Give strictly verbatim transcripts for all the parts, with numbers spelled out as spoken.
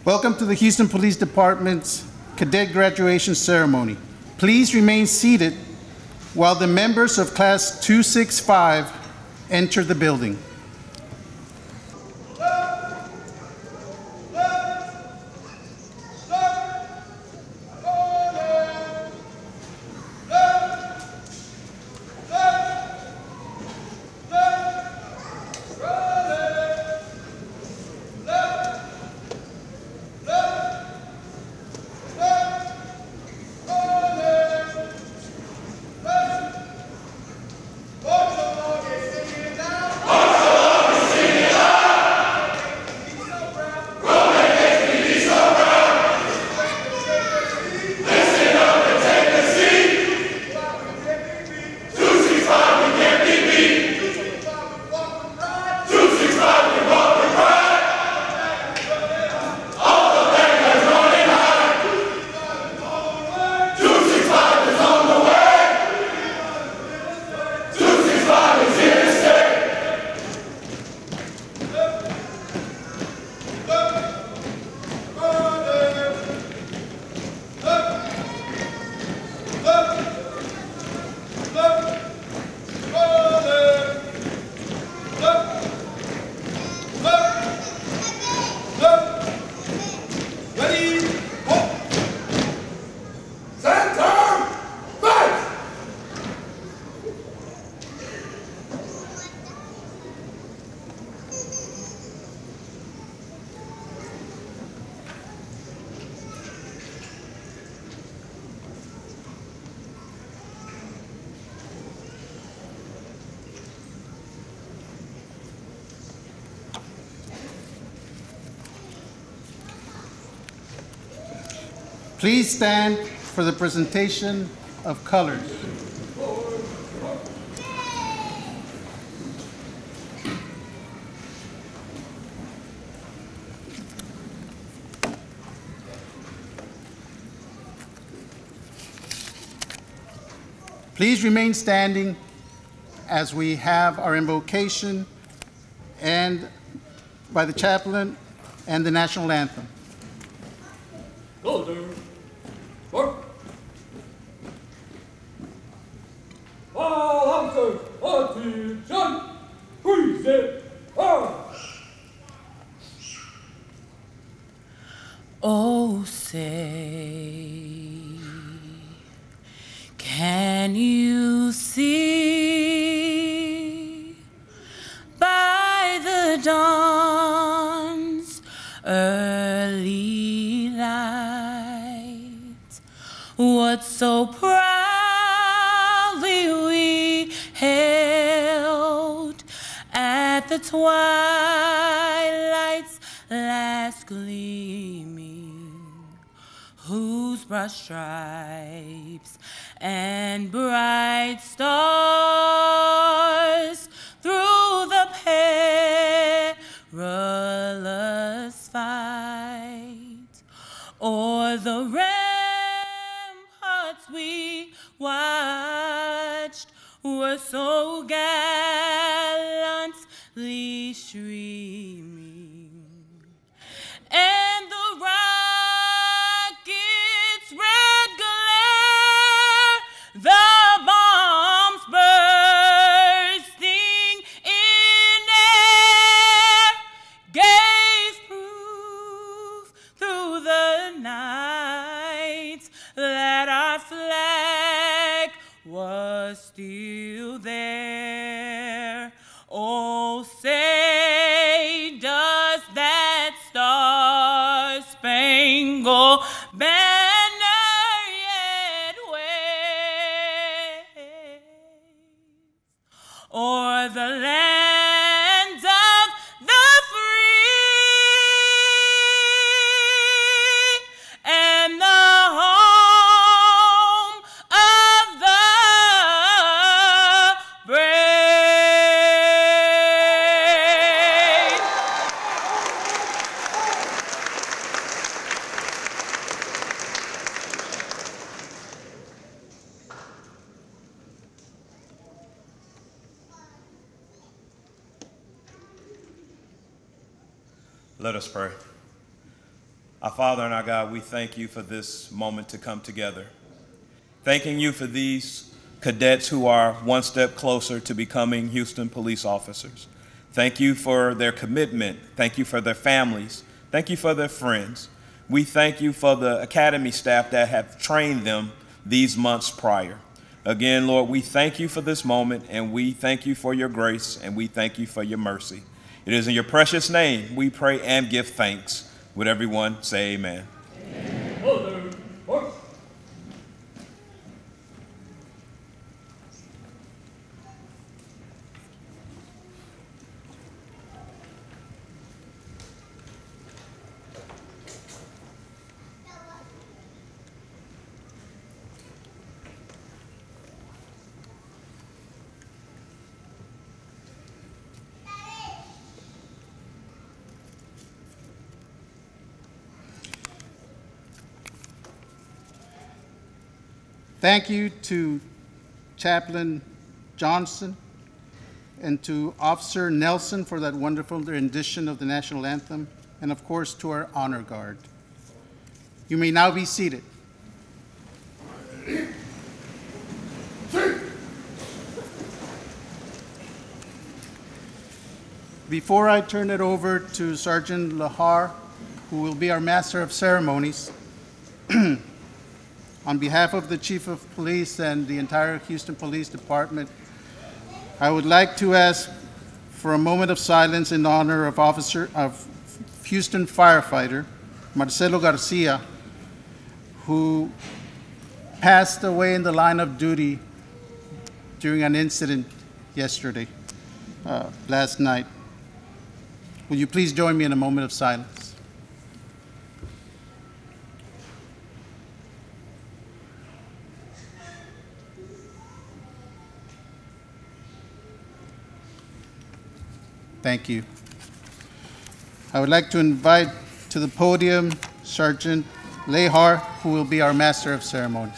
Welcome to the Houston Police Department's Cadet Graduation Ceremony. Please remain seated while the members of Class two sixty-five enter the building. Please stand for the presentation of colors. Please remain standing as we have our invocation and by the chaplain and the national anthem. Color. Work. All officers, attention! Present arms! Oh, say, can you see by the dawn's early light what so proudly we held at the twilight's last gleaming, whose broad stripes and bright stars through the perilous fight o'er the ramparts we watched were so gallantly streaming, and the rocket's red glare, the bombs bursting in air, gave proof through the night that our flag was still there. Oh, say does that star-spangled banner yet wave o'er the land of the free and the home of the brave? Let us pray. Our Father and our God, we thank you for this moment to come together. Thanking you for these cadets who are one step closer to becoming Houston police officers. Thank you for their commitment. Thank you for their families. Thank you for their friends. We thank you for the academy staff that have trained them these months prior. Again, Lord, we thank you for this moment, and we thank you for your grace, and we thank you for your mercy. It is in your precious name we pray and give thanks. Would everyone say amen? Amen. Order, march. Thank you to Chaplain Johnson and to Officer Nelson for that wonderful rendition of the national anthem, and of course to our honor guard. You may now be seated. Before I turn it over to Sergeant Lahar, who will be our Master of Ceremonies, on behalf of the Chief of Police and the entire Houston Police Department, I would like to ask for a moment of silence in honor of Officer of Houston firefighter Marcelo Garcia, who passed away in the line of duty during an incident yesterday, uh, last night. Will you please join me in a moment of silence? Thank you. I would like to invite to the podium Sergeant Lahar, who will be our Master of Ceremonies.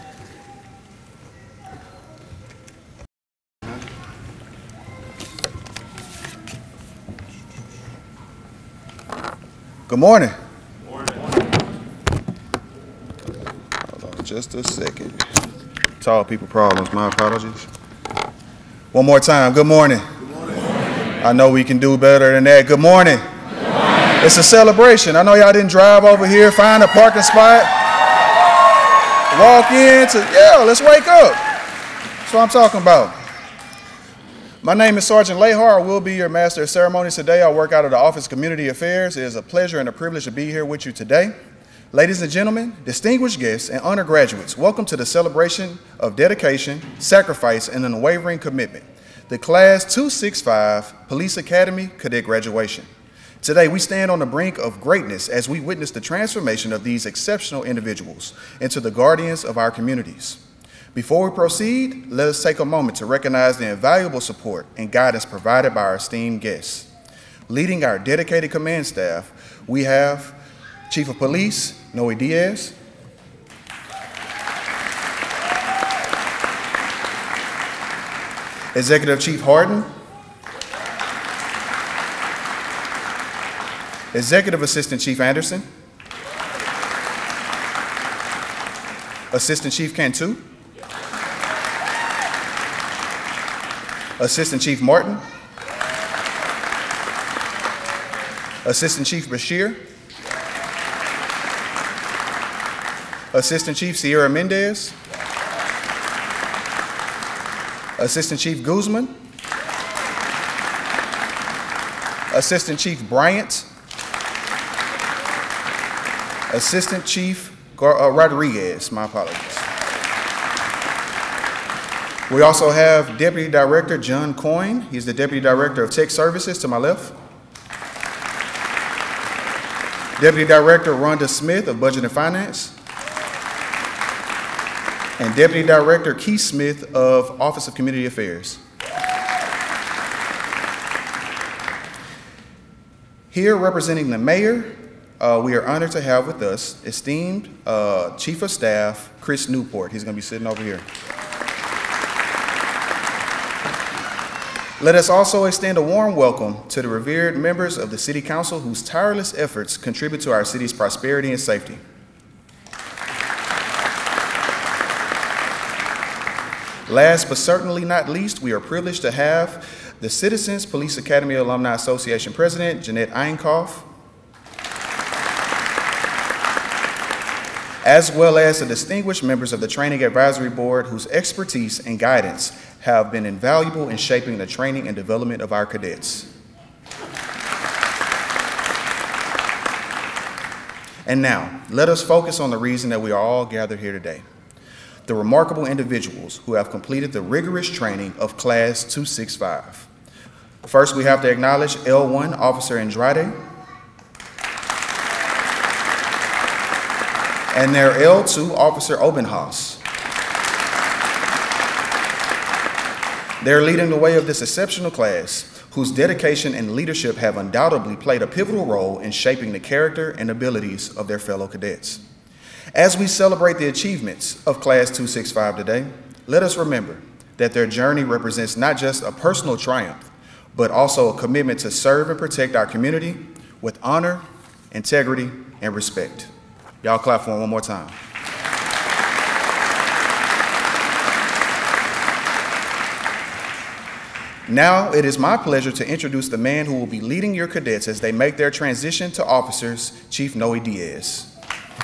Good morning. Good morning. Hold on just a second. Tall people problems, my apologies. One more time, good morning. I know we can do better than that. Good morning. Good morning. It's a celebration. I know y'all didn't drive over here, find a parking spot, walk in to, yeah, let's wake up. That's what I'm talking about. My name is Sergeant Lahar. I will be your Master of Ceremonies today. I work out of the Office of Community Affairs. It is a pleasure and a privilege to be here with you today. Ladies and gentlemen, distinguished guests, and undergraduates, welcome to the celebration of dedication, sacrifice, and an unwavering commitment. The Class two sixty-five Police Academy Cadet Graduation. Today, we stand on the brink of greatness as we witness the transformation of these exceptional individuals into the guardians of our communities. Before we proceed, let us take a moment to recognize the invaluable support and guidance provided by our esteemed guests. Leading our dedicated command staff, we have Chief of Police, Noe Diaz, Executive Chief Harden, Executive Assistant Chief Anderson, Assistant Chief Cantu, Assistant Chief Martin, Assistant Chief Bashir, Assistant Chief Sierra Mendez, Assistant Chief Guzman, Assistant Chief Bryant, Assistant Chief Gar uh, Rodriguez, my apologies. We also have Deputy Director John Coyne. He's the Deputy Director of Tech Services to my left. Deputy Director Rhonda Smith of Budget and Finance. And Deputy Director Keith Smith of Office of Community Affairs. Here representing the mayor, uh, we are honored to have with us esteemed uh, Chief of Staff Chris Newport. He's going to be sitting over here. Let us also extend a warm welcome to the revered members of the City Council whose tireless efforts contribute to our city's prosperity and safety. Last but certainly not least, we are privileged to have the Citizens Police Academy Alumni Association President, Jeanette Einkoff, as well as the distinguished members of the Training Advisory Board whose expertise and guidance have been invaluable in shaping the training and development of our cadets. And now, let us focus on the reason that we are all gathered here today: the remarkable individuals who have completed the rigorous training of Class two sixty-five. First, we have to acknowledge L one Officer Andrade and their L two Officer Obenhaus. They're leading the way of this exceptional class, whose dedication and leadership have undoubtedly played a pivotal role in shaping the character and abilities of their fellow cadets. As we celebrate the achievements of Class two sixty-five today, let us remember that their journey represents not just a personal triumph, but also a commitment to serve and protect our community with honor, integrity, and respect. Y'all clap for them one more time. Now it is my pleasure to introduce the man who will be leading your cadets as they make their transition to officers, Chief Noe Diaz.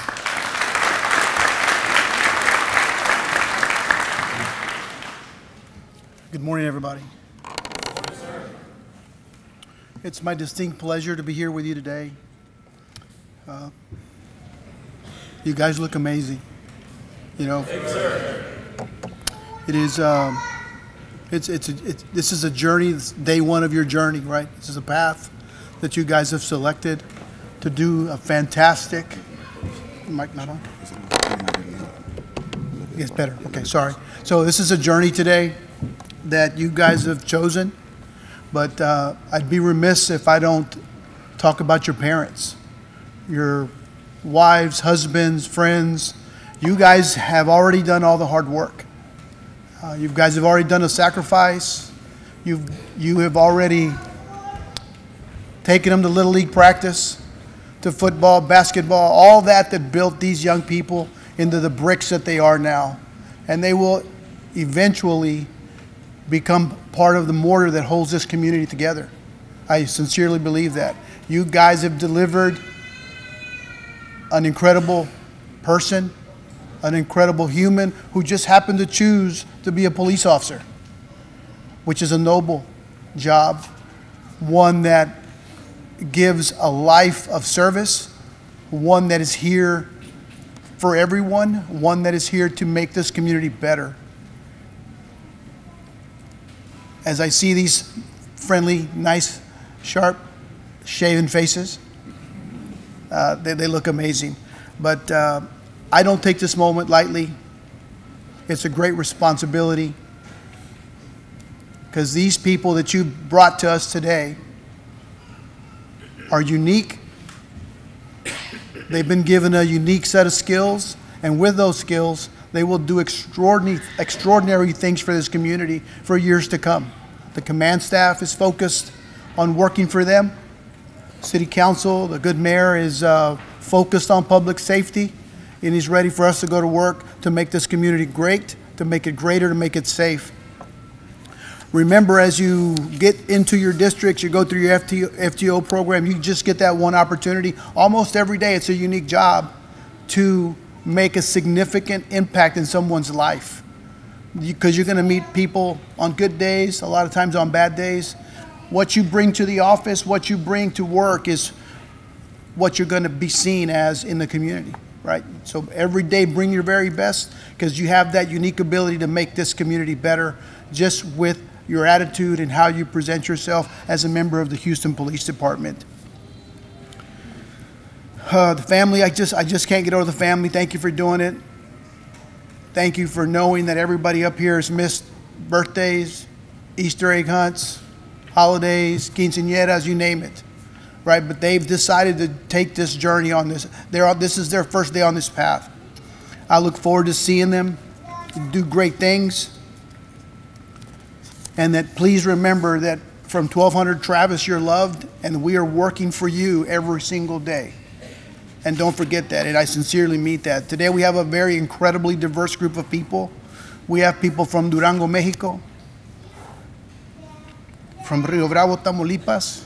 Good morning, everybody. It's my distinct pleasure to be here with you today. Uh, you guys look amazing. You know, it is. Um, it's it's, a, it's this is a journey. This day one of your journey, right? This is a path that you guys have selected to do a fantastic. Mic not on. Yes, better. Okay, sorry. So this is a journey today that you guys have chosen, but uh, I'd be remiss if I don't talk about your parents, your wives, husbands, friends. You guys have already done all the hard work. Uh, you guys have already done a sacrifice. You've, you have already taken them to Little League practice, to football, basketball, all that that built these young people into the bricks that they are now. And they will eventually become part of the mortar that holds this community together. I sincerely believe that. You guys have delivered an incredible person, an incredible human who just happened to choose to be a police officer, which is a noble job, one that gives a life of service, one that is here for everyone, one that is here to make this community better. As I see these friendly, nice, sharp, shaven faces, uh, they, they look amazing. But uh, I don't take this moment lightly. It's a great responsibility, because these people that you brought to us today are unique. They've been given a unique set of skills, and with those skills, they will do extraordinary, extraordinary things for this community for years to come. The command staff is focused on working for them. City Council, the good mayor, is uh, focused on public safety, and he's ready for us to go to work to make this community great, to make it greater, to make it safe. Remember, as you get into your districts, you go through your F T O program, you just get that one opportunity. Almost every day, it's a unique job to make a significant impact in someone's life. Because you're going to meet people on good days, a lot of times on bad days. What you bring to the office, what you bring to work is what you're going to be seen as in the community, right? So every day bring your very best, because you have that unique ability to make this community better just with your attitude and how you present yourself as a member of the Houston Police Department. Uh, the family, I just, I just can't get over the family. Thank you for doing it. Thank you for knowing that everybody up here has missed birthdays, Easter egg hunts, holidays, quinceañeras, you name it, right? But they've decided to take this journey on this. They're, this is their first day on this path. I look forward to seeing them do great things. and that please remember that from twelve hundred Travis, you're loved, and we are working for you every single day. And don't forget that, and I sincerely mean that. Today we have a very incredibly diverse group of people. We have people from Durango, Mexico, from Rio Bravo, Tamaulipas,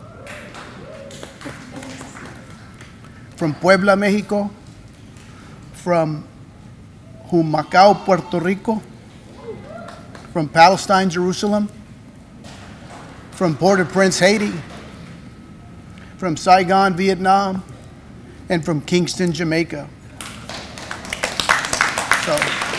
from Puebla, Mexico, from Humacao, Puerto Rico, from Palestine, Jerusalem, from Port-au-Prince, Haiti, from Saigon, Vietnam, and from Kingston, Jamaica. So,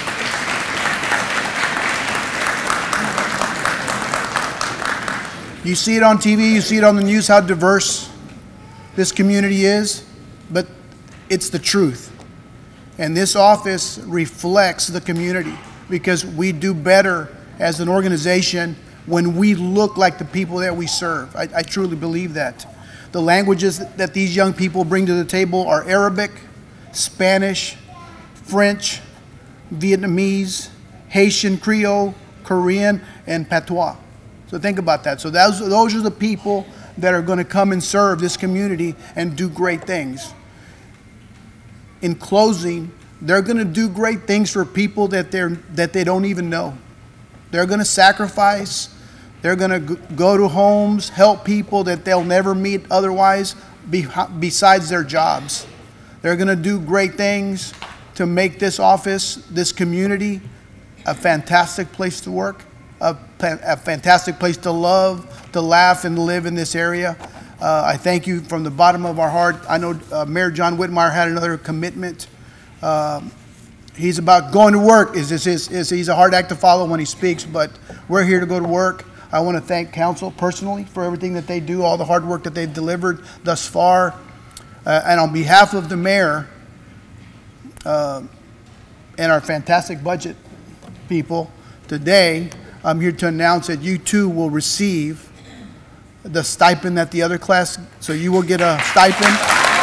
you see it on T V, you see it on the news, how diverse this community is, but it's the truth. And this office reflects the community because we do better as an organization when we look like the people that we serve. I, I truly believe that. The languages that these young people bring to the table are Arabic, Spanish, French, Vietnamese, Haitian Creole, Korean, and Patois. So think about that. So those, those are the people that are going to come and serve this community and do great things. In closing, they're going to do great things for people that, they're, that they don't even know. They're going to sacrifice. They're going to go to homes, help people that they'll never meet otherwise besides their jobs. They're going to do great things to make this office, this community, a fantastic place to work, a, a fantastic place to love, to laugh, and live in this area. Uh, I thank you from the bottom of our heart. I know uh, Mayor John Whitmire had another commitment. Um, he's about going to work. Is, is, is, is, he's a hard act to follow when he speaks, but we're here to go to work. I want to thank council personally for everything that they do, all the hard work that they've delivered thus far. Uh, and on behalf of the mayor uh, and our fantastic budget people, today I'm here to announce that you too will receive the stipend that the other class, so you will get a stipend.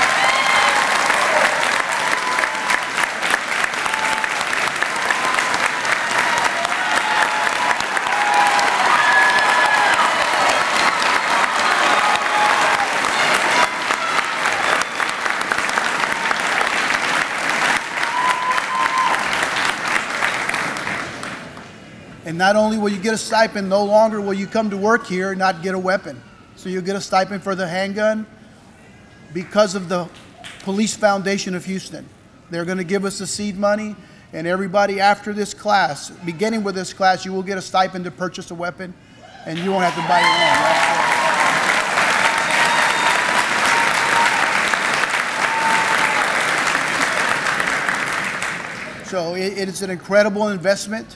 And not only will you get a stipend, no longer will you come to work here and not get a weapon. So you'll get a stipend for the handgun because of the Police Foundation of Houston. They're going to give us the seed money, and everybody after this class, beginning with this class, you will get a stipend to purchase a weapon, and you won't have to buy your own. So it, it is an incredible investment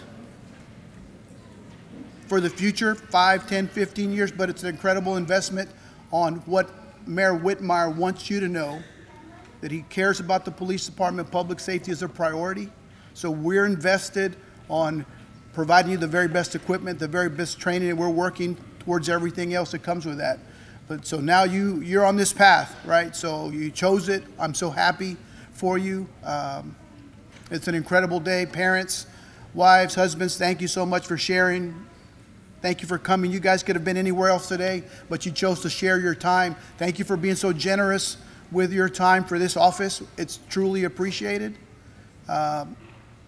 for the future, five, ten, fifteen years, but it's an incredible investment on what Mayor Whitmire wants you to know, that he cares about the police department. Public safety is a priority. So we're invested on providing you the very best equipment, the very best training, and we're working towards everything else that comes with that. But so now you, you're on this path, right? So you chose it. I'm so happy for you. Um, it's an incredible day. Parents, wives, husbands, thank you so much for sharing. Thank you for coming. You guys could have been anywhere else today, but you chose to share your time. Thank you for being so generous with your time for this office. It's truly appreciated. Um,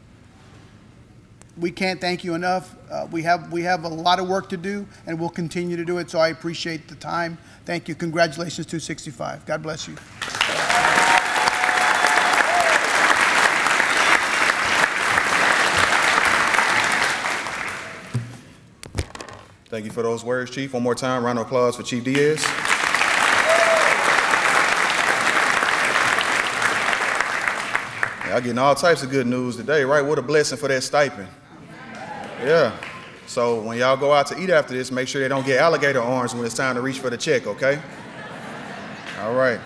we can't thank you enough. Uh, we have, we have a lot of work to do, and we'll continue to do it, so I appreciate the time. Thank you. Congratulations, two sixty-five. God bless you. Thank you for those words, Chief. One more time, round of applause for Chief Diaz. Y'all getting all types of good news today, right? What a blessing for that stipend. Yeah. So when y'all go out to eat after this, make sure they don't get alligator arms when it's time to reach for the check, okay? All right.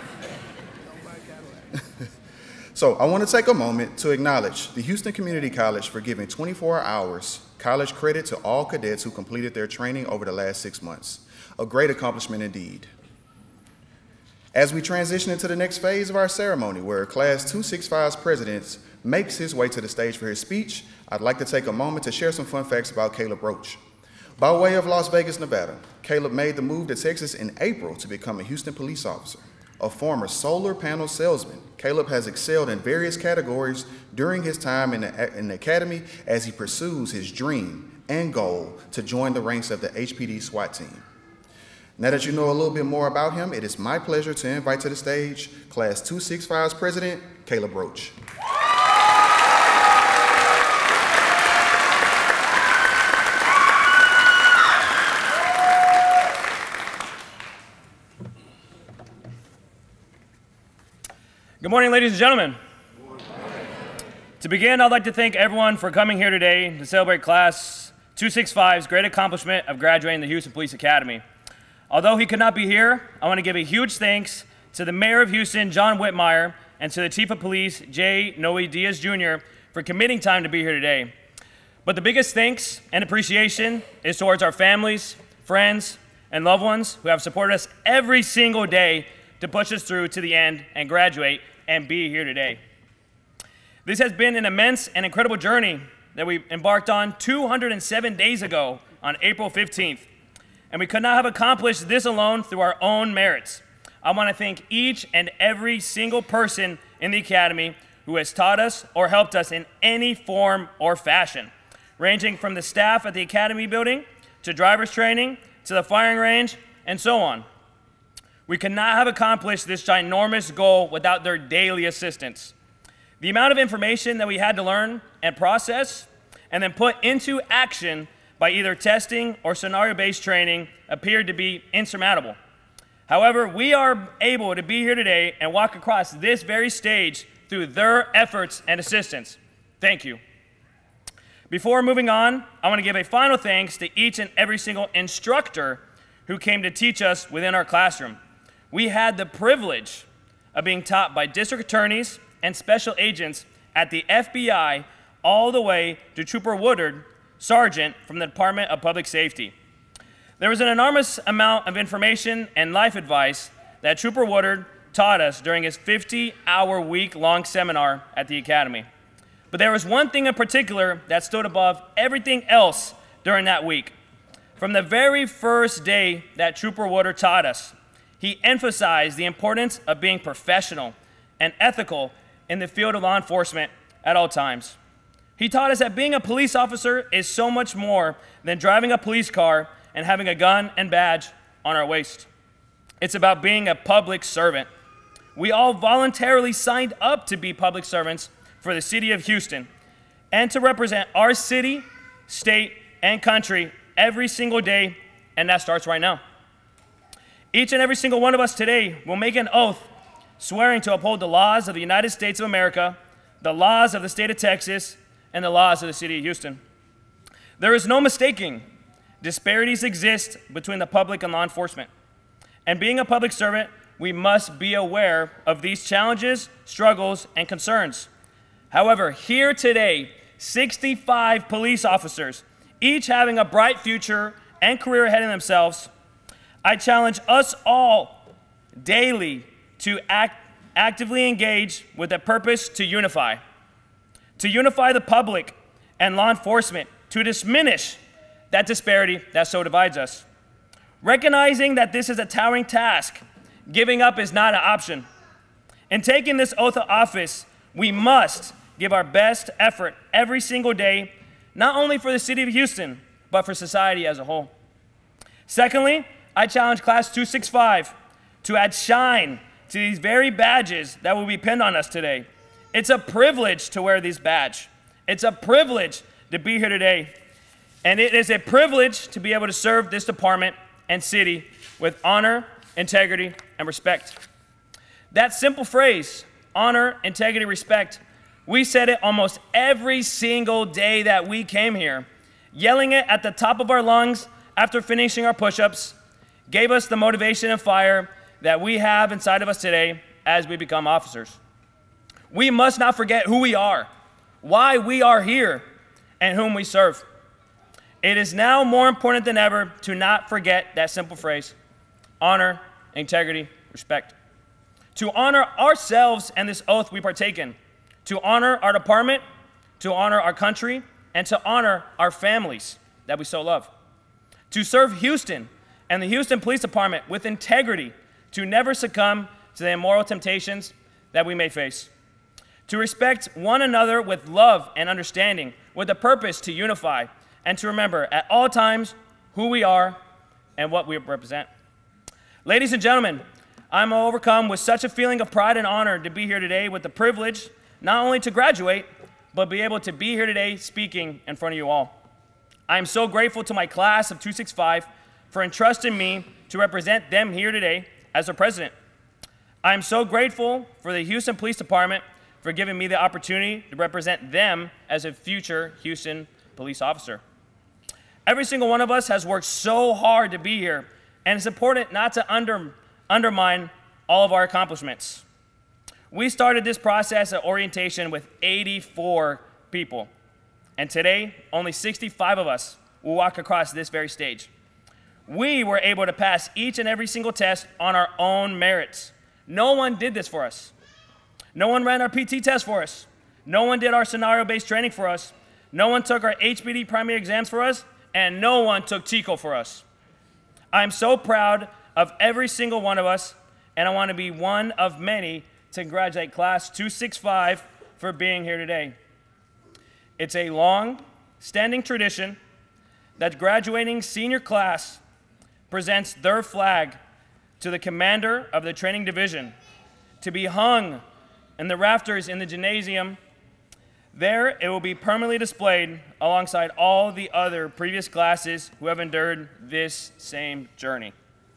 So I want to take a moment to acknowledge the Houston Community College for giving twenty-four hours college credit to all cadets who completed their training over the last six months. A great accomplishment indeed. As we transition into the next phase of our ceremony, where Class two sixty-five's president makes his way to the stage for his speech, I'd like to take a moment to share some fun facts about Caleb Roach. By way of Las Vegas, Nevada, Caleb made the move to Texas in April to become a Houston police officer. A former solar panel salesman, Caleb has excelled in various categories during his time in the, in the academy as he pursues his dream and goal to join the ranks of the H P D SWAT team. Now that you know a little bit more about him, it is my pleasure to invite to the stage Class two sixty-five's President, Caleb Roach. Good morning, ladies and gentlemen. To begin, I'd like to thank everyone for coming here today to celebrate Class two sixty-five's great accomplishment of graduating the Houston Police Academy. Although he could not be here, I want to give a huge thanks to the Mayor of Houston, John Whitmire, and to the Chief of Police, J. Noe Diaz, Junior, for committing time to be here today. But the biggest thanks and appreciation is towards our families, friends, and loved ones who have supported us every single day to push us through to the end and graduate and be here today. This has been an immense and incredible journey that we embarked on two hundred seven days ago on April fifteenth. And we could not have accomplished this alone through our own merits. I want to thank each and every single person in the Academy who has taught us or helped us in any form or fashion, ranging from the staff at the Academy building to driver's training to the firing range and so on. We could not have accomplished this ginormous goal without their daily assistance. The amount of information that we had to learn and process and then put into action by either testing or scenario-based training appeared to be insurmountable. However, we are able to be here today and walk across this very stage through their efforts and assistance. Thank you. Before moving on, I want to give a final thanks to each and every single instructor who came to teach us within our classroom. We had the privilege of being taught by district attorneys and special agents at the F B I all the way to Trooper Woodard, Sergeant from the Department of Public Safety. There was an enormous amount of information and life advice that Trooper Woodard taught us during his fifty hour week-long seminar at the Academy. But there was one thing in particular that stood above everything else during that week. From the very first day that Trooper Woodard taught us, he emphasized the importance of being professional and ethical in the field of law enforcement at all times. He taught us that being a police officer is so much more than driving a police car and having a gun and badge on our waist. It's about being a public servant. We all voluntarily signed up to be public servants for the city of Houston and to represent our city, state, and country every single day, and that starts right now. Each and every single one of us today will make an oath swearing to uphold the laws of the United States of America, the laws of the state of Texas, and the laws of the city of Houston. There is no mistaking disparities exist between the public and law enforcement. And being a public servant, we must be aware of these challenges, struggles, and concerns. However, here today, sixty-five police officers, each having a bright future and career ahead of themselves, I challenge us all daily to act, actively engage with a purpose to unify. To unify the public and law enforcement, to diminish that disparity that so divides us. Recognizing that this is a towering task, giving up is not an option. In taking this oath of office, we must give our best effort every single day, not only for the city of Houston, but for society as a whole. Secondly, I challenge Class two sixty-five to add shine to these very badges that will be pinned on us today. It's a privilege to wear these badges. It's a privilege to be here today. And it is a privilege to be able to serve this department and city with honor, integrity, and respect. That simple phrase, honor, integrity, respect, we said it almost every single day that we came here, yelling it at the top of our lungs after finishing our push-ups, gave us the motivation and fire that we have inside of us today as we become officers. We must not forget who we are, why we are here, and whom we serve. It is now more important than ever to not forget that simple phrase, honor, integrity, respect. To honor ourselves and this oath we partake in, to honor our department, to honor our country, and to honor our families that we so love. to serve Houston and the Houston Police Department with integrity, to never succumb to the immoral temptations that we may face, to respect one another with love and understanding, with a purpose to unify, and to remember at all times who we are and what we represent. Ladies and gentlemen, I'm overcome with such a feeling of pride and honor to be here today with the privilege not only to graduate, but be able to be here today speaking in front of you all. I am so grateful to my class of two sixty-five for entrusting me to represent them here today as their president. I am so grateful for the Houston Police Department for giving me the opportunity to represent them as a future Houston police officer. Every single one of us has worked so hard to be here, and it's important not to under, undermine all of our accomplishments. We started this process at orientation with eighty-four people, and today, only sixty-five of us will walk across this very stage. We were able to pass each and every single test on our own merits. No one did this for us. No one ran our P T test for us. No one did our scenario-based training for us. No one took our H P D primary exams for us, and no one took TICO for us. I'm so proud of every single one of us, and I want to be one of many to congratulate Class two sixty-five for being here today. It's a long-standing tradition that graduating senior class presents their flag to the commander of the training division to be hung in the rafters in the gymnasium. There, it will be permanently displayed alongside all the other previous classes who have endured this same journey.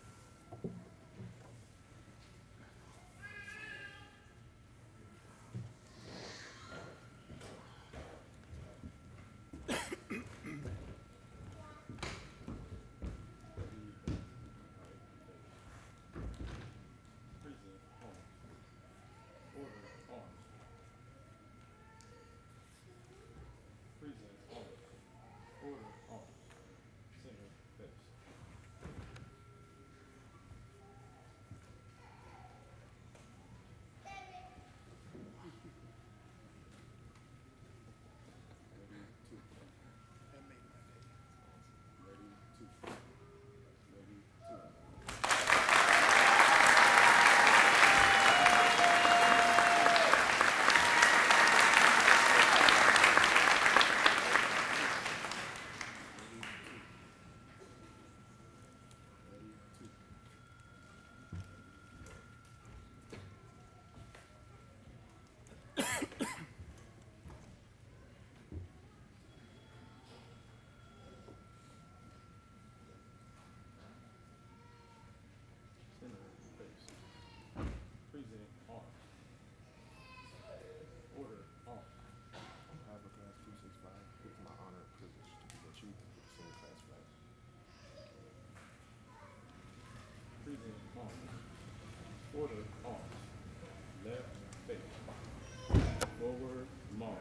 Order on. Left face. Forward march.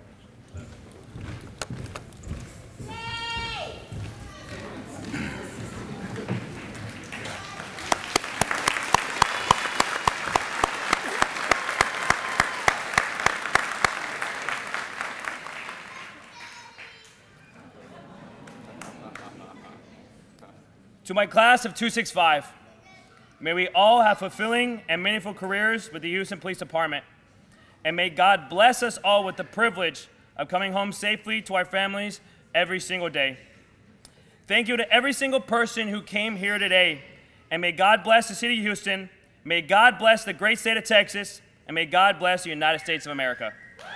To my class of two sixty-five, may we all have fulfilling and meaningful careers with the Houston Police Department. And may God bless us all with the privilege of coming home safely to our families every single day. Thank you to every single person who came here today. And may God bless the city of Houston. May God bless the great state of Texas. And may God bless the United States of America.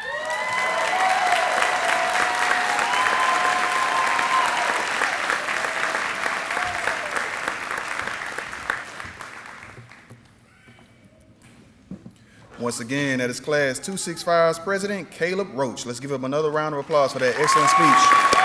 Once again, that is Class two sixty-five's President, Caleb Roach. Let's give him another round of applause for that excellent speech.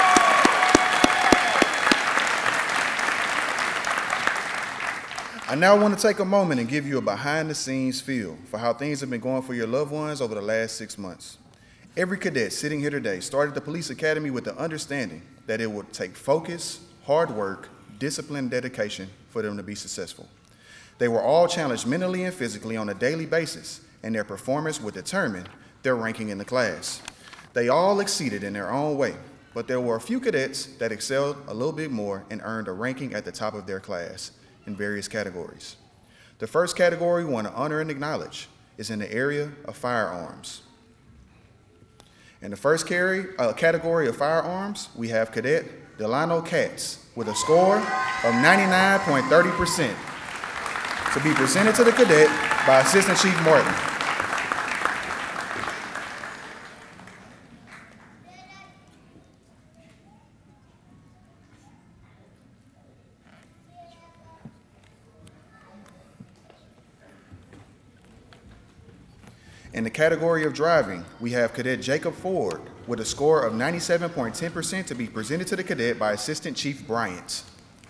I now want to take a moment and give you a behind-the-scenes feel for how things have been going for your loved ones over the last six months. Every cadet sitting here today started the police academy with the understanding that it would take focus, hard work, discipline, and dedication for them to be successful. They were all challenged mentally and physically on a daily basis, and their performance would determine their ranking in the class. They all exceeded in their own way, but there were a few cadets that excelled a little bit more and earned a ranking at the top of their class in various categories. The first category we want to honor and acknowledge is in the area of firearms. In the first carry, uh, category of firearms, we have Cadet Delano Katz with a score of ninety-nine point three zero percent to be presented to the cadet by Assistant Chief Martin. In the category of driving, we have Cadet Jacob Ford with a score of ninety-seven point one zero percent to be presented to the cadet by Assistant Chief Bryant.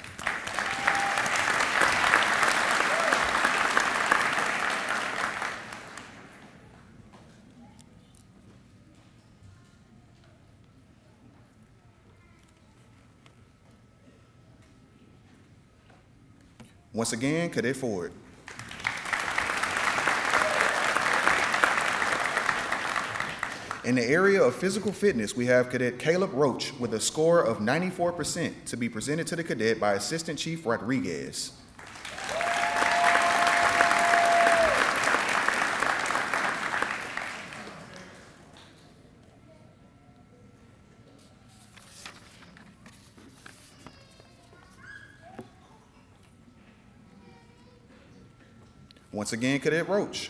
Once again, Cadet Ford. In the area of physical fitness, we have Cadet Caleb Roach with a score of ninety-four percent to be presented to the cadet by Assistant Chief Rodriguez. Once again, Cadet Roach.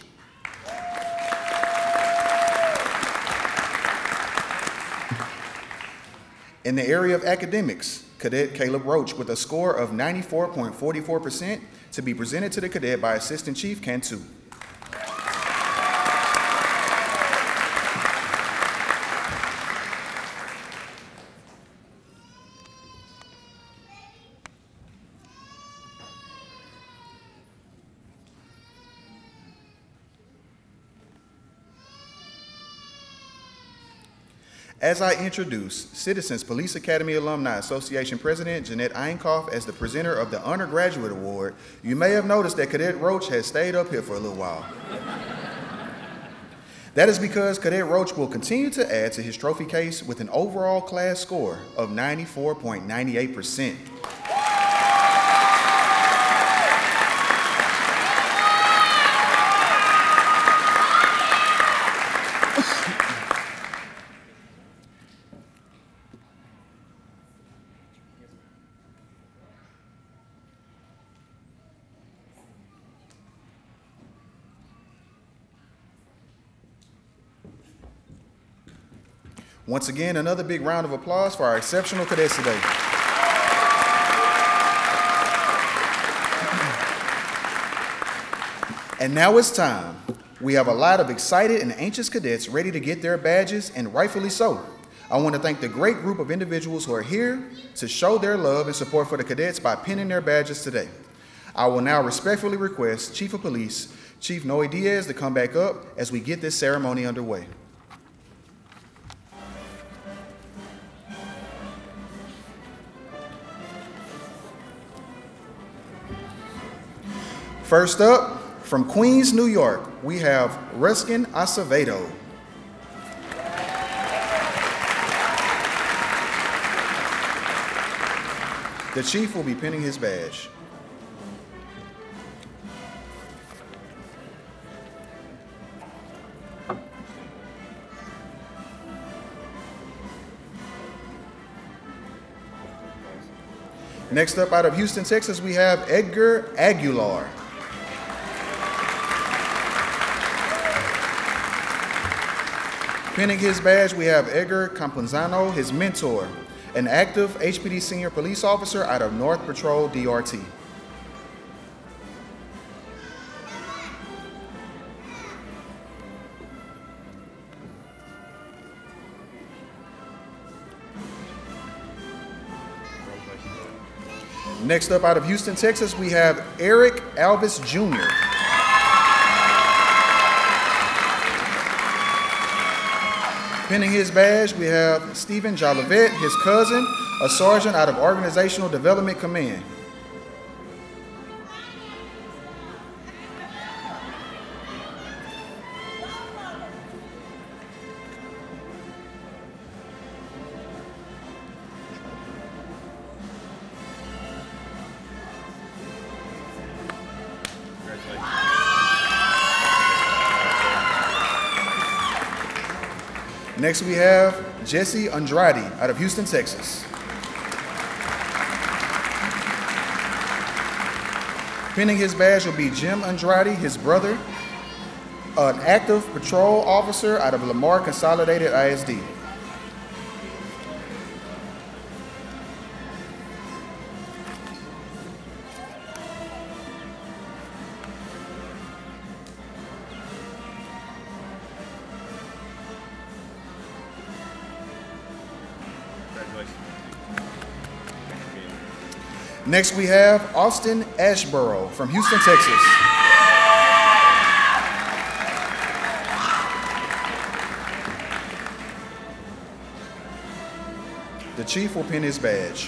In the area of academics, Cadet Caleb Roach with a score of ninety-four point four four percent to be presented to the cadet by Assistant Chief Cantu. As I introduce Citizens Police Academy Alumni Association President Jeanette Einkoff as the presenter of the Undergraduate Award, you may have noticed that Cadet Roach has stayed up here for a little while. That is because Cadet Roach will continue to add to his trophy case with an overall class score of ninety-four point nine eight percent. Once again, another big round of applause for our exceptional cadets today. And now it's time. We have a lot of excited and anxious cadets ready to get their badges, and rightfully so. I want to thank the great group of individuals who are here to show their love and support for the cadets by pinning their badges today. I will now respectfully request Chief of Police, Chief Noe Diaz, to come back up as we get this ceremony underway. First up, from Queens, New York, we have Ruskin Acevedo. The chief will be pinning his badge. Next up, out of Houston, Texas, we have Edgar Aguilar. Pinning his badge, we have Edgar Campanzano, his mentor, an active H P D senior police officer out of North Patrol D R T. Next up, out of Houston, Texas, we have Eric Alvis Junior Pinning his badge, we have Stephen Jolivet, his cousin, a sergeant out of Organizational Development Command. Next we have Jesse Andrade out of Houston, Texas. Pinning his badge will be Jim Andrade, his brother, an active patrol officer out of Lamar Consolidated I S D. Next we have Austin Ashborough from Houston, Texas. The chief will pin his badge.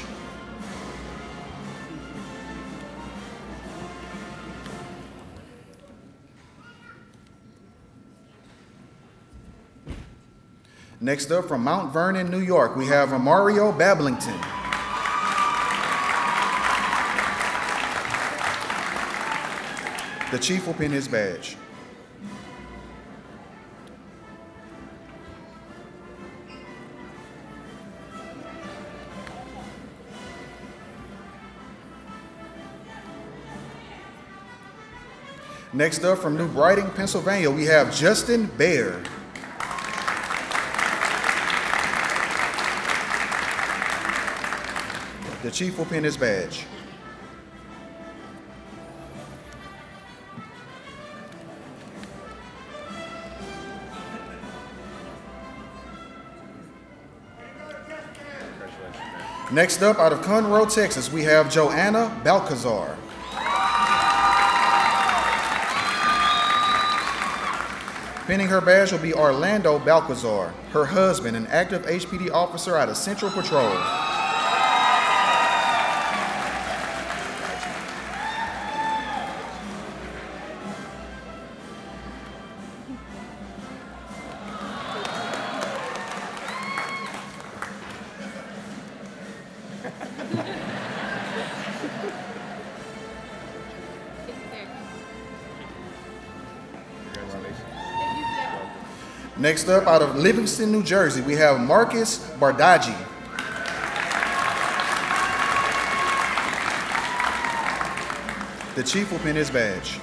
Next up from Mount Vernon, New York, we have Mario Bablington. The chief will pin his badge. Next up from New Brighton, Pennsylvania, we have Justin Baer. The chief will pin his badge. Next up, out of Conroe, Texas, we have Joanna Balcazar. Pinning her badge will be Orlando Balcazar, her husband, an active H P D officer out of Central Patrol. Next up, out of Livingston, New Jersey, we have Marcus Bardaggi. The chief will pin his badge.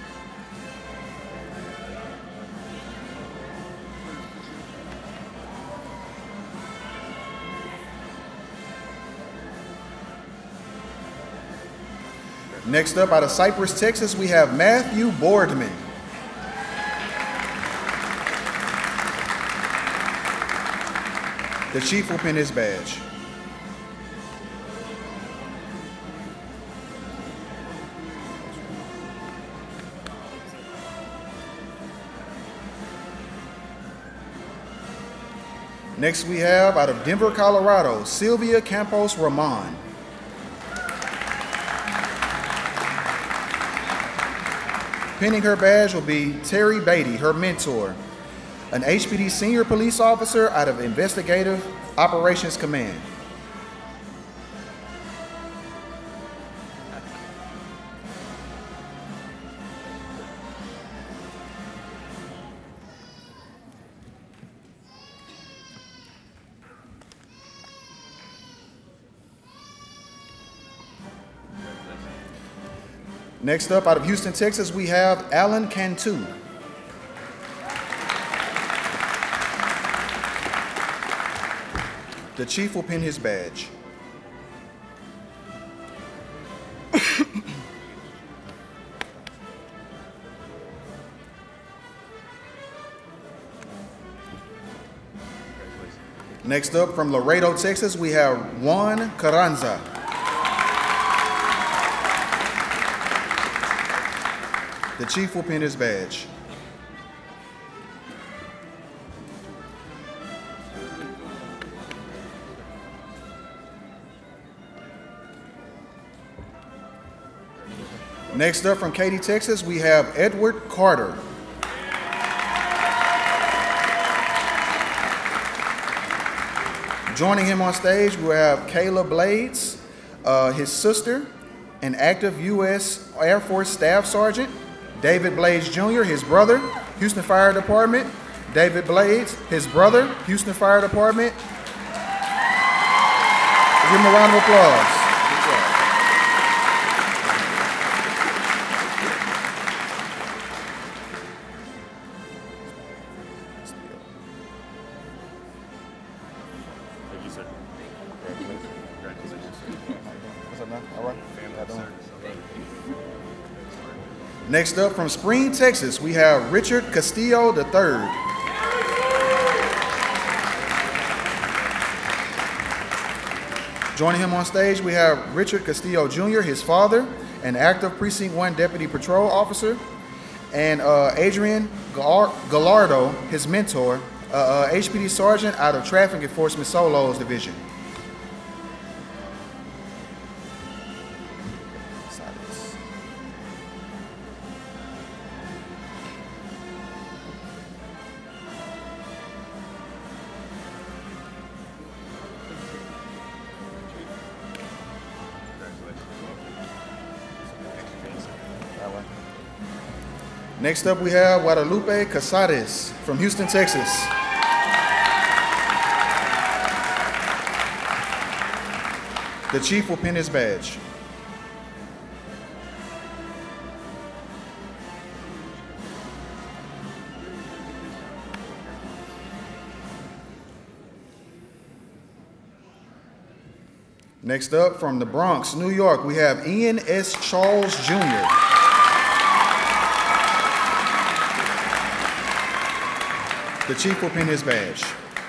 Next up, out of Cypress, Texas, we have Matthew Boardman. The chief will pin his badge. Next we have, out of Denver, Colorado, Sylvia Campos Ramon. Pinning her badge will be Terry Beatty, her mentor, an H P D senior police officer out of Investigative Operations Command. Next up, out of Houston, Texas, we have Alan Cantu. The chief will pin his badge. Next up, from Laredo, Texas, we have Juan Carranza. The chief will pin his badge. Next up, from Katy, Texas, we have Edward Carter. Joining him on stage, we have Kayla Blades, uh, his sister, an active U S Air Force Staff Sergeant, David Blades Junior, his brother, Houston Fire Department, David Blades, his brother, Houston Fire Department. Give him a round of applause. Good job. Thank you, sir. Congratulations. What's up, man? All right. How doing? Next up from Spring, Texas, we have Richard Castillo the third. Joining him on stage, we have Richard Castillo Junior, his father, an active Precinct one Deputy Patrol Officer, and uh, Adrian Gar- Gallardo, his mentor, uh, uh, H P D Sergeant out of Traffic Enforcement Solos Division. Next up, we have Guadalupe Casares from Houston, Texas. The chief will pin his badge. Next up, from the Bronx, New York, we have Ian S. Charles Junior The chief will pin his badge.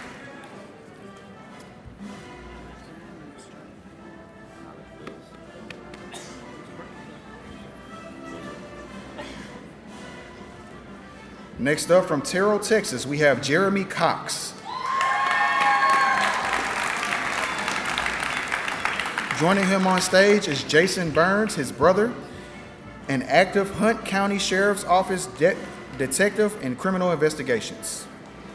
Next up, from Terrell, Texas, we have Jeremy Cox. Joining him on stage is Jason Burns, his brother, an active Hunt County Sheriff's Office de- detective in criminal investigations.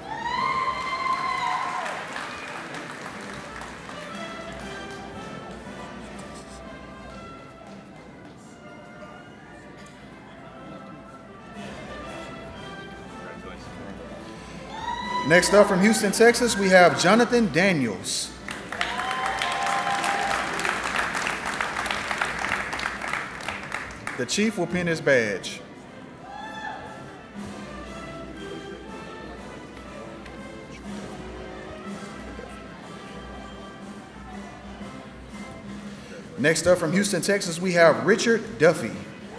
Next up, from Houston, Texas, we have Jonathan Daniels. The chief will pin his badge. Next up, from Houston, Texas, we have Richard Duffy.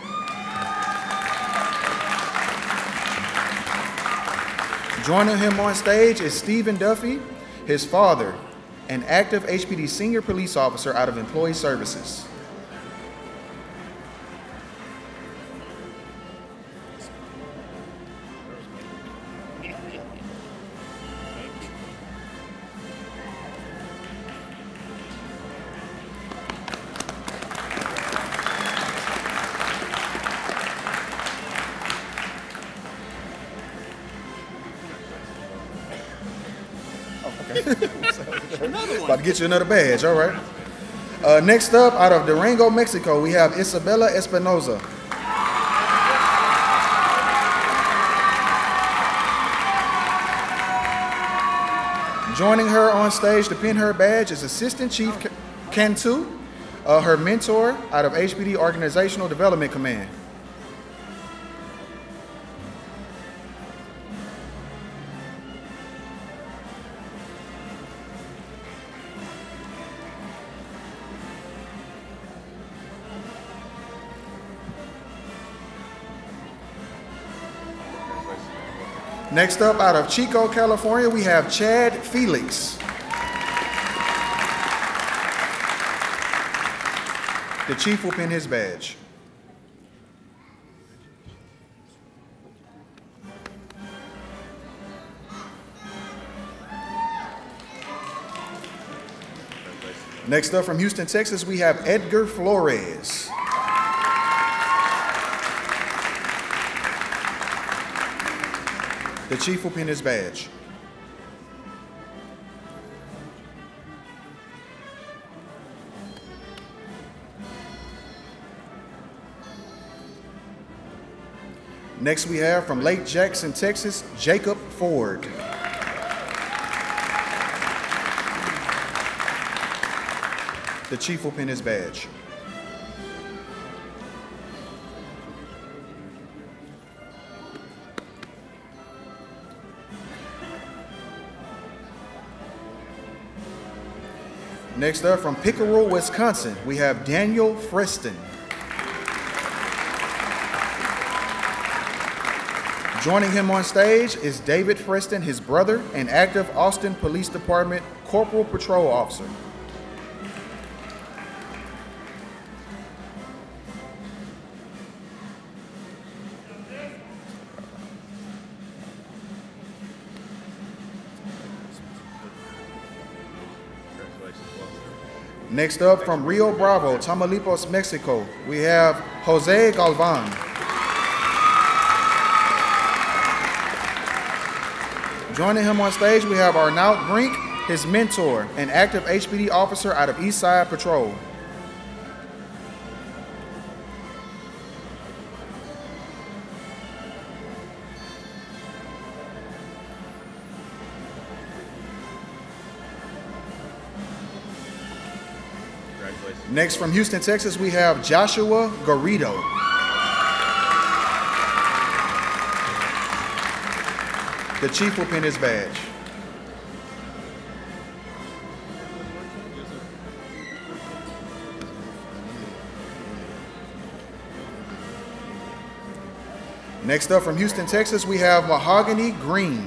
Joining him on stage is Stephen Duffy, his father, an active H P D senior police officer out of Employee Services. About to get you another badge, all right. Uh, next up, out of Durango, Mexico, we have Isabella Espinoza. Joining her on stage to pin her badge is Assistant Chief Cantu, uh, her mentor out of H P D Organizational Development Command. Next up, out of Chico, California, we have Chad Felix. The chief will pin his badge. Next up, from Houston, Texas, we have Edgar Flores. The chief will pin his badge. Next we have from Lake Jackson, Texas, Jacob Ford. The chief will pin his badge. Next up, from Pickerel, Wisconsin, we have Daniel Freston. Joining him on stage is David Freston, his brother, and active Austin Police Department Corporal Patrol Officer. Next up, from Rio Bravo, Tamaulipas, Mexico, we have Jose Galvan. Joining him on stage, we have Arnaut Brink, his mentor, an active H P D officer out of East Side Patrol. Next, from Houston, Texas, we have Joshua Garrido. The chief will pin his badge. Next up, from Houston, Texas, we have Mahogany Green.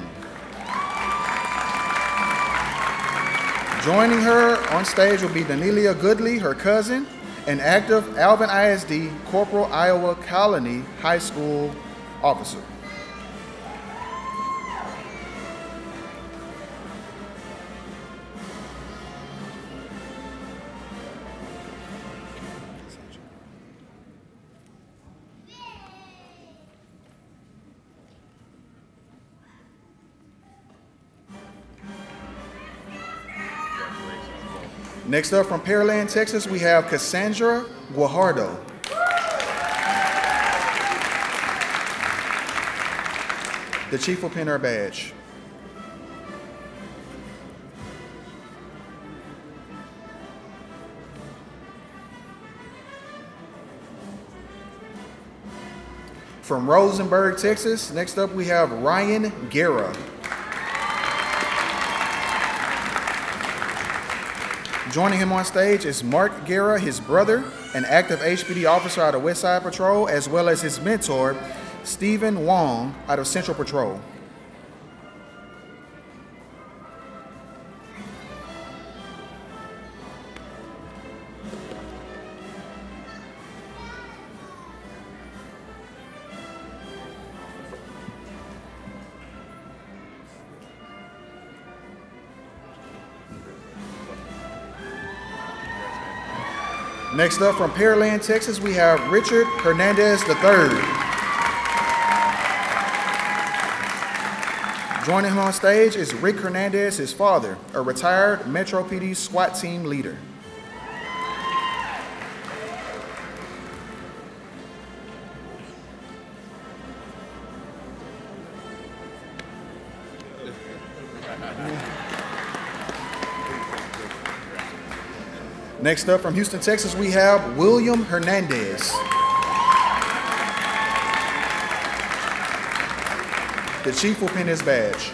Joining her on stage will be Danelia Goodley, her cousin, and active Alvin I S D Corporal Iowa Colony High School officer. Next up, from Pearland, Texas, we have Cassandra Guajardo. The chief will pin her badge. From Rosenberg, Texas, next up we have Ryan Guerra. Joining him on stage is Mark Guerra, his brother, an active H P D officer out of West Side Patrol, as well as his mentor, Stephen Wong, out of Central Patrol. Next up, from Pearland, Texas, we have Richard Hernandez the third. Joining him on stage is Rick Hernandez, his father, a retired Metro P D SWAT team leader. Next up, from Houston, Texas, we have William Hernandez. The chief will pin his badge.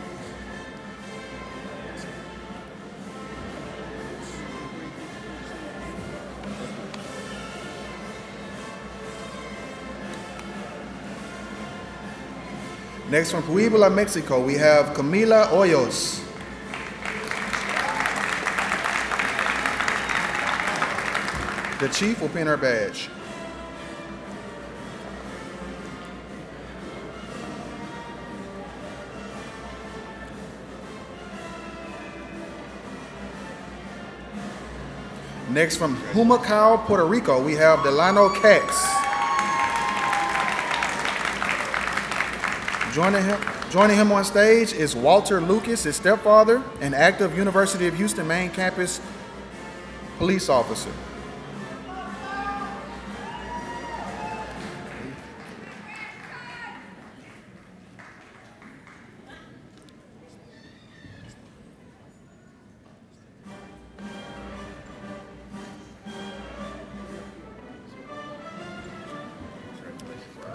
Next, from Puebla, Mexico, we have Camila Hoyos. The chief will pin her badge. Next, from Humacao, Puerto Rico, we have Delano Katz. Joining him, joining him on stage is Walter Lucas, his stepfather, an active University of Houston main campus police officer.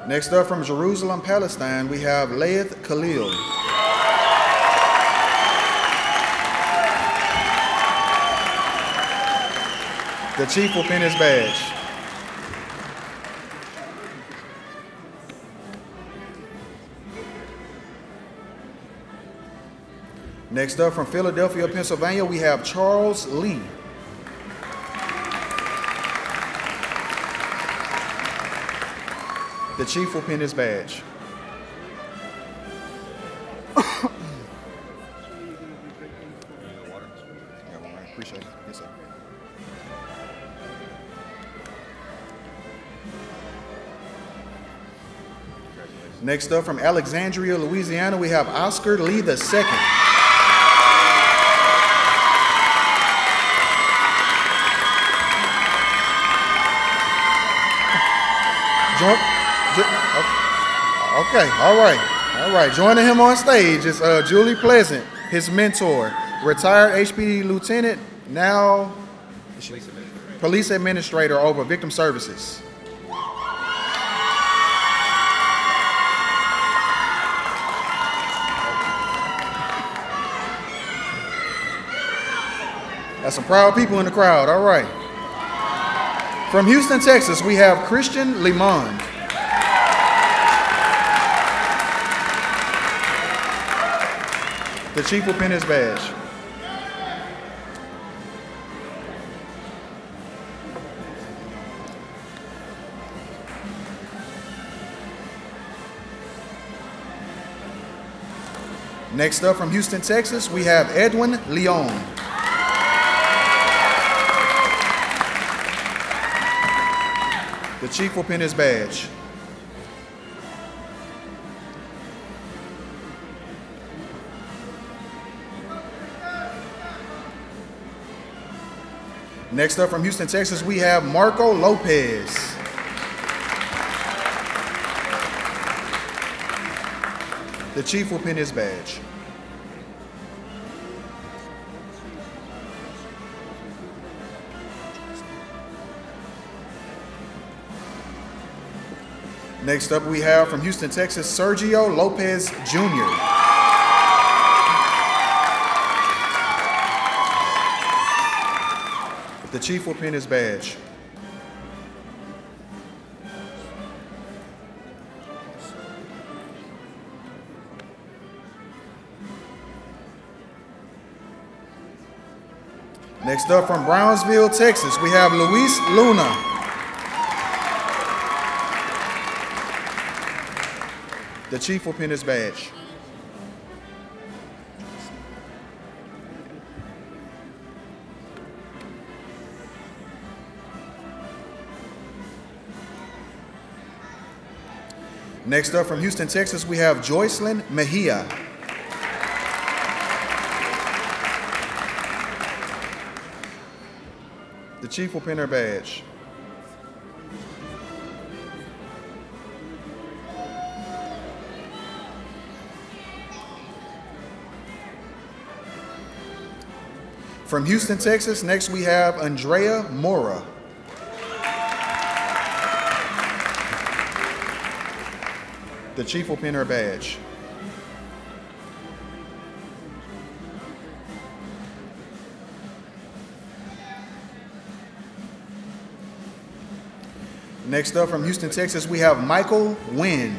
Next up from Jerusalem, Palestine, we have Laith Khalil. The chief will pin his badge. Next up from Philadelphia, Pennsylvania, we have Charles Lee. The chief will pin his badge. Appreciate it. Yes, sir. Next up from Alexandria, Louisiana, we have Oscar Lee the second. Join, okay, all right, all right. Joining him on stage is uh, Julie Pleasant, his mentor, retired H P D lieutenant, now police administrator, police administrator over victim services. That's some proud people in the crowd, all right. From Houston, Texas, we have Christian Limond. The chief will pin his badge. Next up from Houston, Texas, we have Edwin Leon. The chief will pin his badge. Next up from Houston, Texas, we have Marco Lopez. The chief will pin his badge. Next up, we have from Houston, Texas, Sergio Lopez Junior The chief will pin his badge. Next up from Brownsville, Texas, we have Luis Luna. The chief will pin his badge. Next up from Houston, Texas, we have Joycelyn Mejia. The chief will pin her badge. From Houston, Texas, next we have Andrea Mora. The chief will pin her badge. Next up from Houston, Texas, we have Michael Wynn.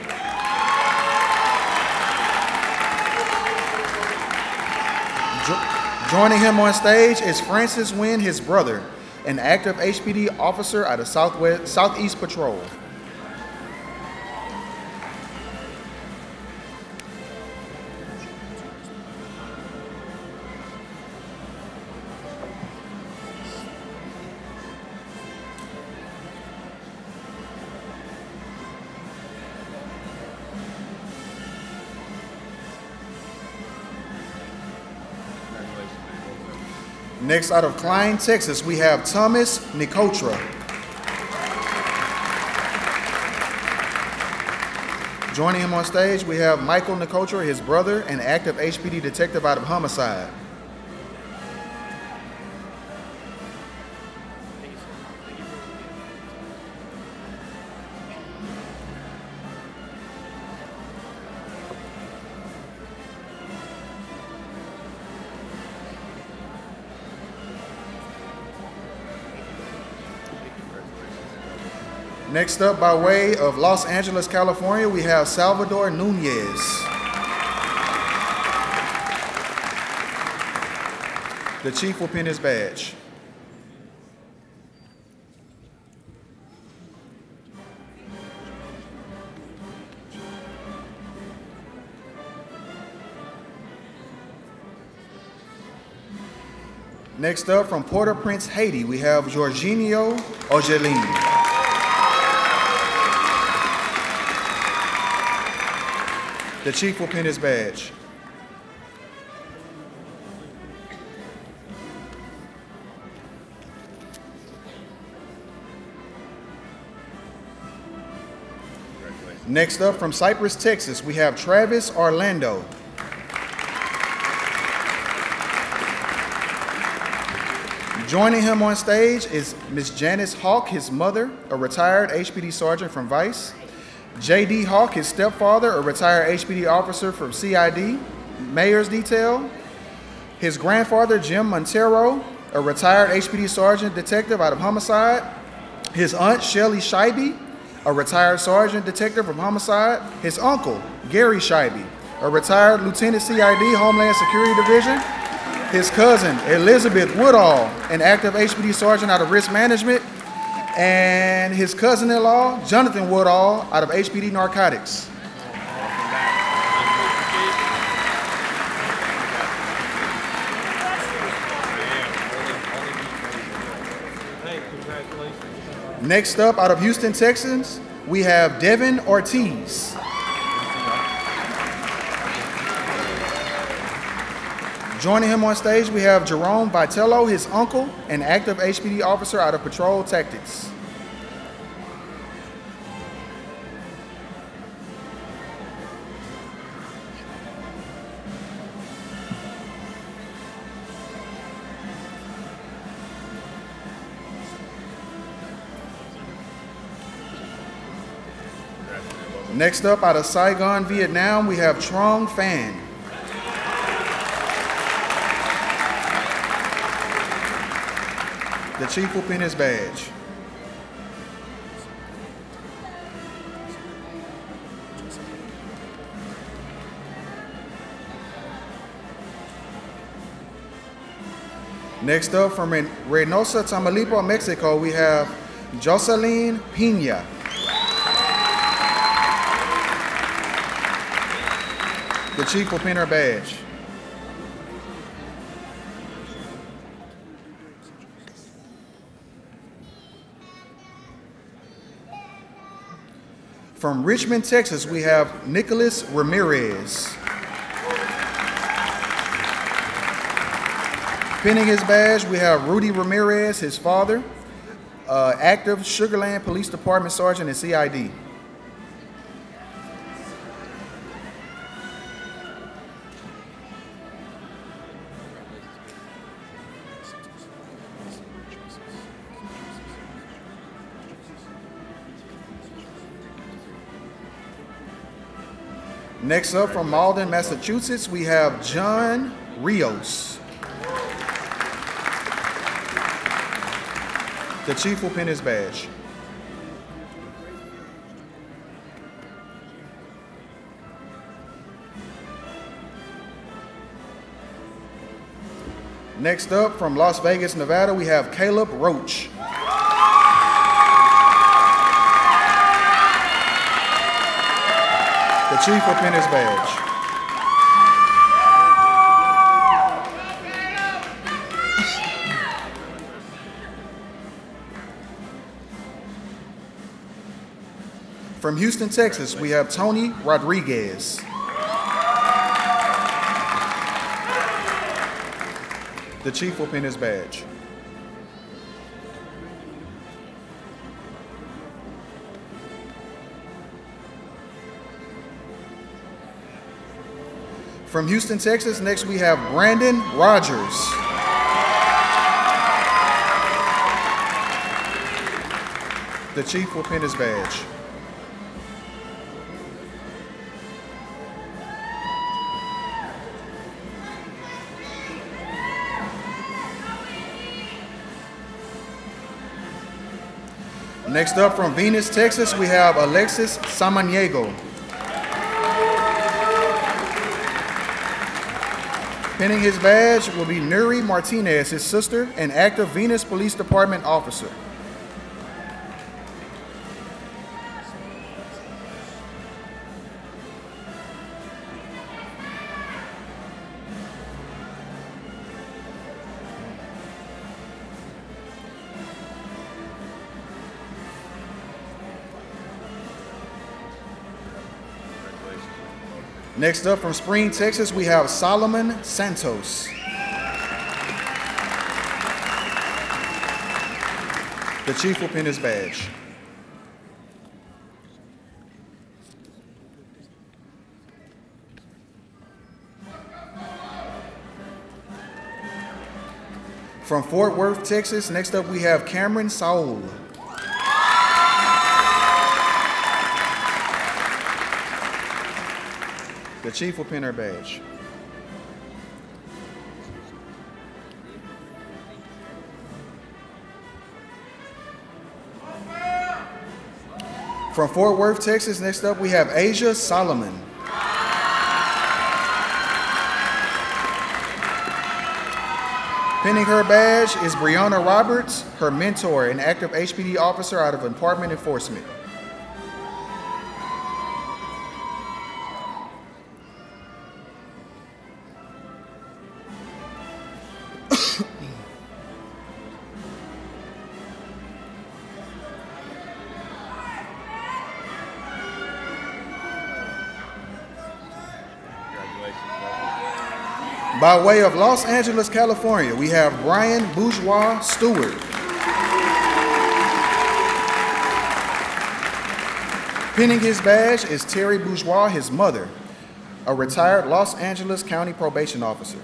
Joining him on stage is Francis Wynn, his brother, an active H P D officer out of Southwest, Southeast Patrol. Next, out of Klein, Texas, we have Thomas Nicotra. Joining him on stage, we have Michael Nicotra, his brother, an active H P D detective out of homicide. Next up, by way of Los Angeles, California, we have Salvador Nunez. The chief will pin his badge. Next up, from Port-au-Prince, Haiti, we have Jorginho Ogeline. The chief will pin his badge. Next up, from Cypress, Texas, we have Travis Orlando. Joining him on stage is Miz Janice Hawk, his mother, a retired H P D sergeant from Vice. J D Hawk, his stepfather, a retired H P D officer from C I D, Mayor's Detail. His grandfather, Jim Montero, a retired H P D sergeant detective out of Homicide. His aunt, Shelly Scheibe, a retired sergeant detective from Homicide. His uncle, Gary Scheibe, a retired lieutenant C I D, Homeland Security Division. His cousin, Elizabeth Woodall, an active H P D sergeant out of Risk Management. And his cousin-in-law, Jonathan Woodall, out of H P D Narcotics. Next up, out of Houston, Texas, we have Devin Ortiz. Joining him on stage, we have Jerome Vitello, his uncle, an active H P D officer out of Patrol Tactics. Next up, out of Saigon, Vietnam, we have Trong Phan. The chief will pin his badge. Next up, from Reynosa, Tamaulipas, Mexico, we have Jocelyn Pina. The chief will pin her badge. From Richmond, Texas, we have Nicholas Ramirez. Pinning his badge, we have Rudy Ramirez, his father, uh, active Sugarland Police Department Sergeant in C I D. Next up, from Malden, Massachusetts, we have John Rios. The chief will pin his badge. Next up, from Las Vegas, Nevada, we have Caleb Roach. The chief will pin his badge. From Houston, Texas, we have Tony Rodriguez. The chief will pin his badge. From Houston, Texas, next we have Brandon Rogers. The chief will pin his badge. Next up from Venus, Texas, we have Alexis Samaniego. Pinning his badge will be Nuri Martinez, his sister, an active Venus Police Department officer. Next up from Spring, Texas, we have Solomon Santos. The chief will pin his badge. From Fort Worth, Texas, next up we have Cameron Saul. The chief will pin her badge. From Fort Worth, Texas, next up we have Asia Solomon. Pinning her badge is Brianna Roberts, her mentor, an active H P D officer out of Department Enforcement. By way of Los Angeles, California, we have Brian Bourgeois Stewart. Pinning his badge is Terry Bourgeois, his mother, a retired Los Angeles County probation officer.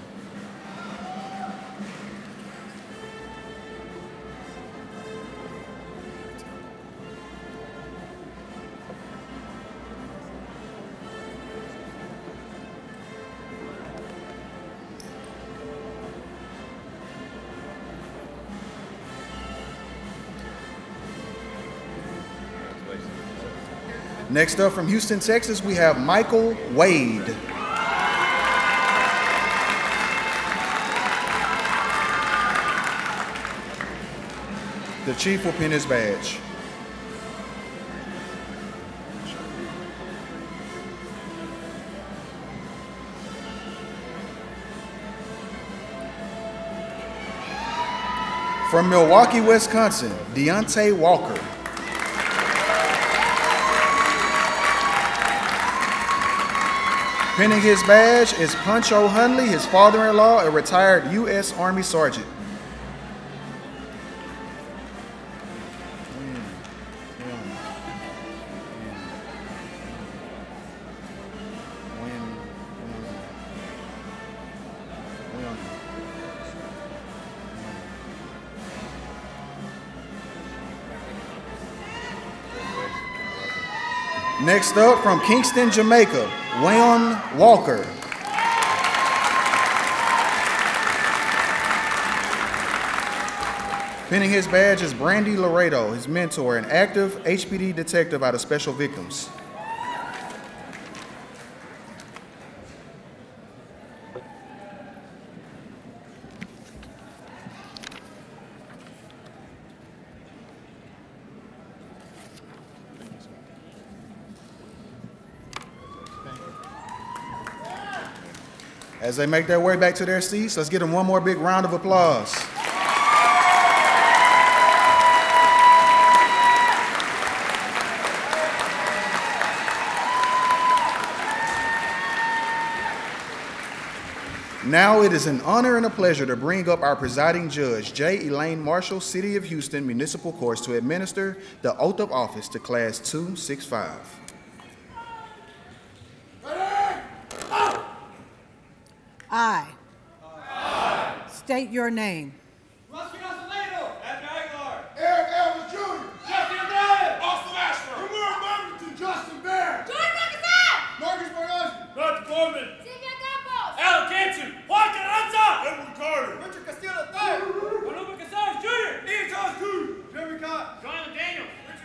Next up from Houston, Texas, we have Michael Wade. The chief will pin his badge. From Milwaukee, Wisconsin, Deontay Walker. Pinning his badge is Puncho Hunley, his father-in-law, a retired U S Army Sergeant. Next up from Kingston, Jamaica, Wayon Walker. Pinning his badge is Brandy Laredo, his mentor, an active H P D detective out of Special Victims. As they make their way back to their seats, let's give them one more big round of applause. Now it is an honor and a pleasure to bring up our presiding judge, J. Elaine Marshall, City of Houston Municipal Courts, to administer the oath of office to Class two sixty-five. I. I. State your name. Rusty Gasolino. Edgar Aguilar. Eric Elvis Junior Jeffrey O'Brien. Austin Ashford. Ramon Burlington. Justin Bear. Jordan Marcus. Marcus Borges. Roger Coleman. Silvia Campos. Alan Cantu. Juan Carranza. Edward Carter. Richard Castillo the third. Guadalupe Casares Junior Ian Charles Junior Jeremy Cott. Jonathan Daniel. Richard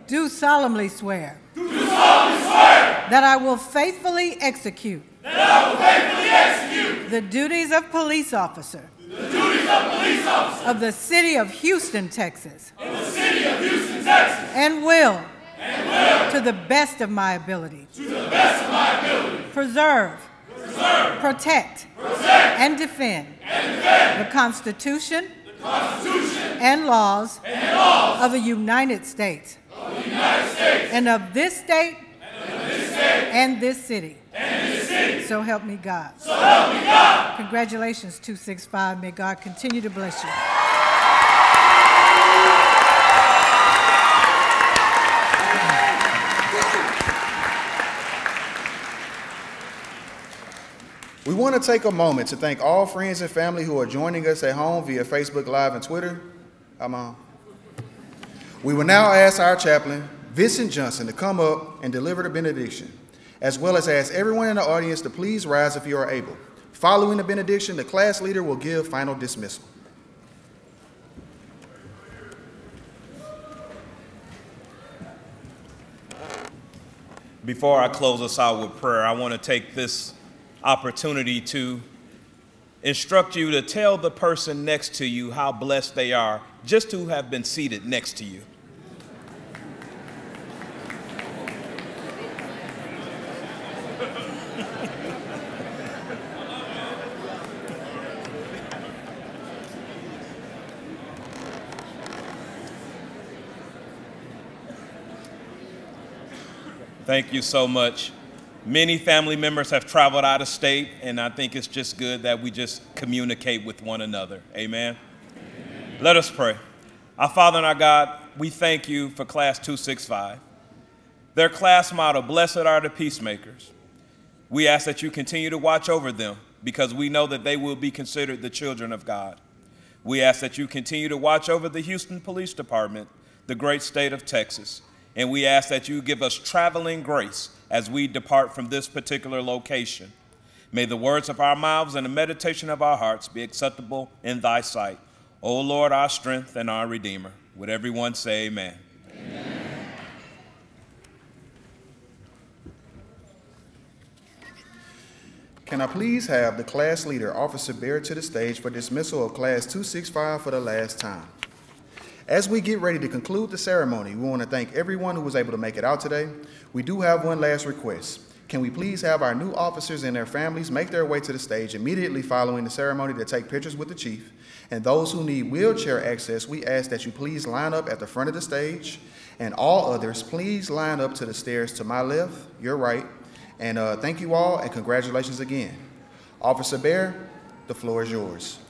do solemnly swear do solemnly swear that I will faithfully execute that I will faithfully execute the duties of police officer the duties of police officer of the city of Houston, Texas, of the city of Houston, Texas, and will, and will, to the best of my ability, to the best of my ability, preserve, preserve, protect, protect, and defend and defend the Constitution the Constitution and laws and laws of the United States of the United States and of this state and of this state and this city. and this city. So help me God. So help me God. Congratulations, two six five. May God continue to bless you. We want to take a moment to thank all friends and family who are joining us at home via Facebook Live and Twitter. I'm on. We will now ask our chaplain, Vincent Johnson, to come up and deliver the benediction, as well as ask everyone in the audience to please rise if you are able. Following the benediction, the class leader will give final dismissal. Before I close us out with prayer, I want to take this opportunity to instruct you to tell the person next to you how blessed they are just to have been seated next to you. Thank you so much. Many family members have traveled out of state, and I think it's just good that we just communicate with one another. Amen? Amen. Let us pray. Our Father and our God, we thank you for Class two six five. Their class motto, blessed are the peacemakers. We ask that you continue to watch over them because we know that they will be considered the children of God. We ask that you continue to watch over the Houston Police Department, the great state of Texas. And we ask that you give us traveling grace as we depart from this particular location. May the words of our mouths and the meditation of our hearts be acceptable in thy sight. O Lord, our strength and our Redeemer. Would everyone say amen? Amen. Can I please have the class leader, Officer Bear, to the stage for dismissal of Class two six five for the last time. As we get ready to conclude the ceremony, we want to thank everyone who was able to make it out today. We do have one last request. Can we please have our new officers and their families make their way to the stage immediately following the ceremony to take pictures with the chief? And those who need wheelchair access, we ask that you please line up at the front of the stage. And all others, please line up to the stairs to my left, your right. And uh, thank you all, and congratulations again. Officer Bear, the floor is yours.